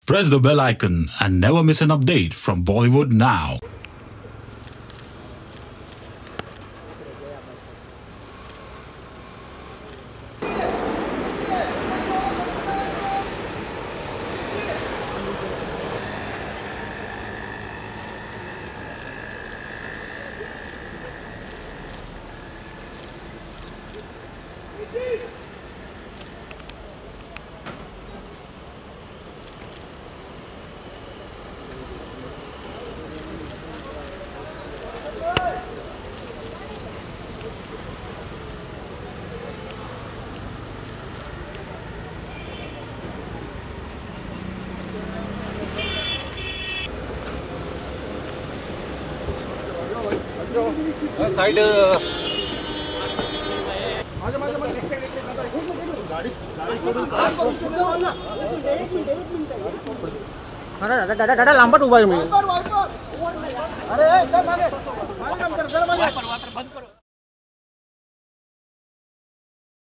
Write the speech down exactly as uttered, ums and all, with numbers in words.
Press the bell icon and never miss an update from Bollywood Now. साइड दादा दादा दादा लांबट उभा आहे मी. अरे